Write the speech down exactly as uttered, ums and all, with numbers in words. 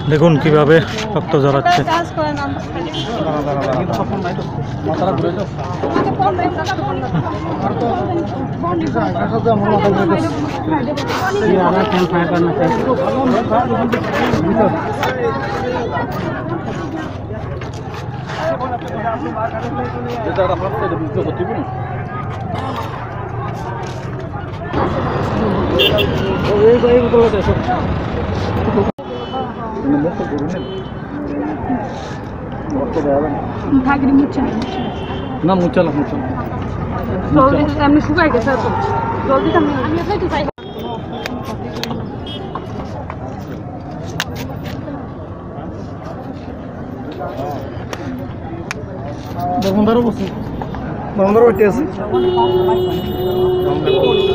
দেখুন কিভাবে রক্ত ঝরাচ্ছে। না মুচালা মুচালা জলদি এমনি শুকাই গেছে তো জলদি আমি আমি খাইতে চাই বন্ধুরা বসে বন্ধুরা উঠে আছে